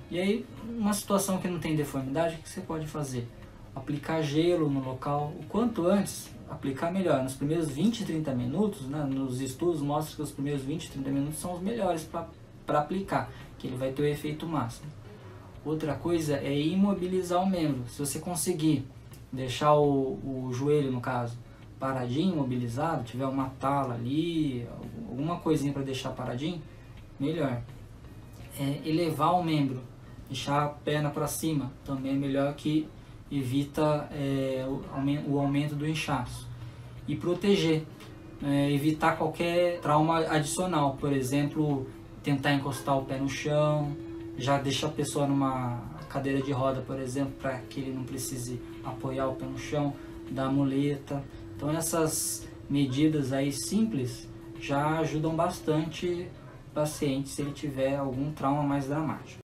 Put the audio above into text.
E aí, uma situação que não tem deformidade, o que você pode fazer? Aplicar gelo no local, o quanto antes, aplicar melhor. Nos primeiros 20, 30 minutos, né, nos estudos mostram que os primeiros 20, 30 minutos são os melhores para aplicar, que ele vai ter o efeito máximo. Outra coisa é imobilizar o membro. Se você conseguir deixar o joelho, no caso, paradinho, imobilizado, tiver uma tala ali, alguma coisinha para deixar paradinho, melhor. Elevar o membro, deixar a perna para cima, também é melhor, que evita o aumento do inchaço. E proteger, evitar qualquer trauma adicional, por exemplo, tentar encostar o pé no chão, já deixar a pessoa numa cadeira de roda, por exemplo, para que ele não precise apoiar o pé no chão, dar muleta. Então essas medidas aí simples já ajudam bastante o paciente se ele tiver algum trauma mais dramático.